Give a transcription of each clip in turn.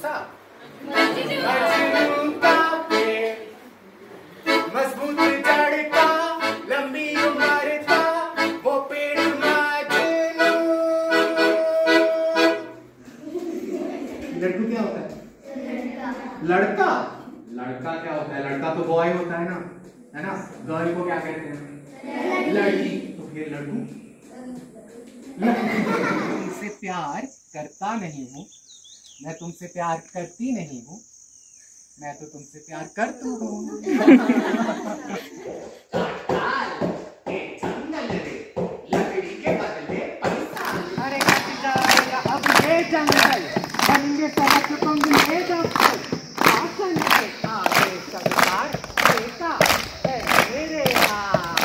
सा? मजनू का पेड़, मजबूत जड़ का, लंबी उम्र का, वो पेड़ मजनू। लड़कू क्या होता है? लड़का। लड़का क्या होता है? लड़का तो बॉय होता है ना? गर्ल को क्या कहते हैं? लड़की। तो फिर लड़कू। तुमसे प्यार करता नहीं हूँ, मैं तुमसे प्यार करती नहीं हूँ, मैं तो तुमसे प्यार करती हूँ। लकड़ी के बदले पैसा। अरे कट जाएगा अब ये जंगल, बनेंगे सड़क पंगले दफ्तर, शासन के आगे सरकार देता है मेरे हाथ।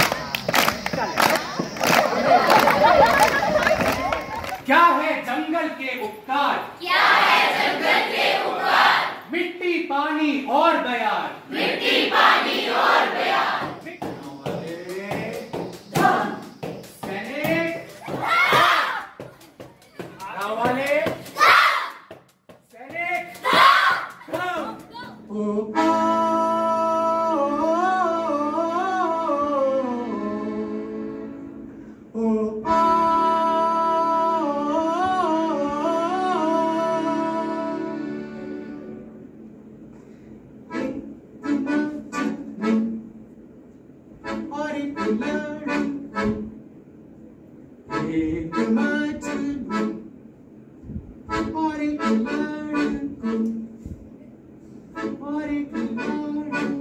क्या है जंगल के उपकार? क्या है जंगल के उपकार? मिट्टी पानी और बयार, मिट्टी पानी और बयार। सैनिक वाले, सैनिक एक मजनू और एक लड़कू और एक लड़कू।